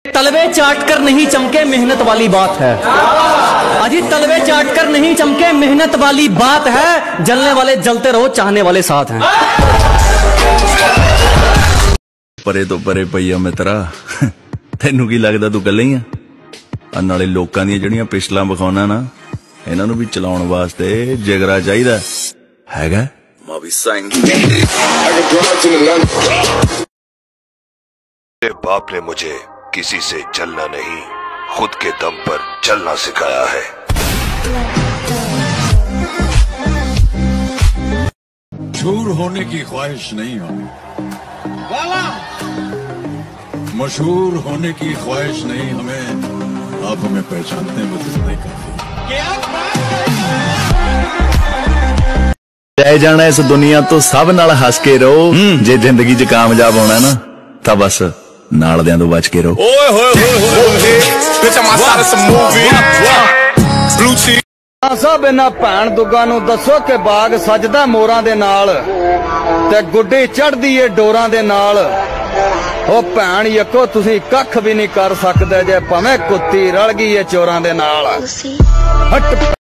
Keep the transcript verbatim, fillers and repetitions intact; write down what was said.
तलवे चाट कर नहीं चमके मेहनत वाली बात है। अजी तलवे चाट कर नहीं चमके मेहनत वाली बात है। जलने वाले जलते रहो, चाहने वाले साथ हैं। परे तो परे पईया मित्रा, तेनू की लगदा तू कल्ले ही आ? नाले लोकां दी जड़ियां पिछलां विखाउणा ना, इन्हां नू भी चलाउण वास्ते जिगरा चाहीदा हैगा। मैं भी साइन मेरे बाप ने मुझे किसी से जलना नहीं, खुद के दम पर चलना सिखाया है। मशहूर होने की ख्वाहिश नहीं हो, मशहूर होने की ख्वाहिश नहीं हमें, आप हमें पहचानते हैं बस इतना ही काफी। ले जाना इस दुनिया तो सब नाल हस के रहो। जे जिंदगी च कामयाब होना ना तां बस नालदियां तो बच के रहो। ओए होए सब इन्हां भैन दुगा नूं दसो कि बाग सजदा मोरां दे नाल ते गुड्डी चढ़दी ए डोरां दे नाल। ओ भैन यको तुसीं कख भी नहीं कर सकदे जे भावें कुत्ती रल गई ए चोरां दे नाल।